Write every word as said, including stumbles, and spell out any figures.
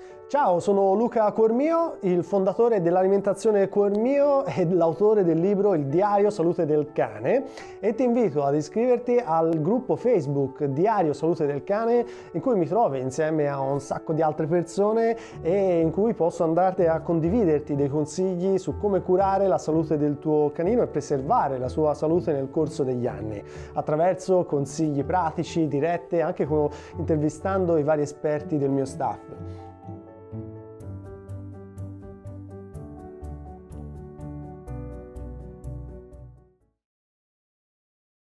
Ciao, sono Luca Cuormio, il fondatore dell'alimentazione Cuormio e l'autore del libro Il Diario Salute del Cane, e ti invito ad iscriverti al gruppo Facebook Diario Salute del Cane, in cui mi trovi insieme a un sacco di altre persone e in cui posso andarti a condividerti dei consigli su come curare la salute del tuo canino e preservare la sua salute nel corso degli anni, attraverso consigli pratici, dirette, anche intervistando i vari esperti del mio staff.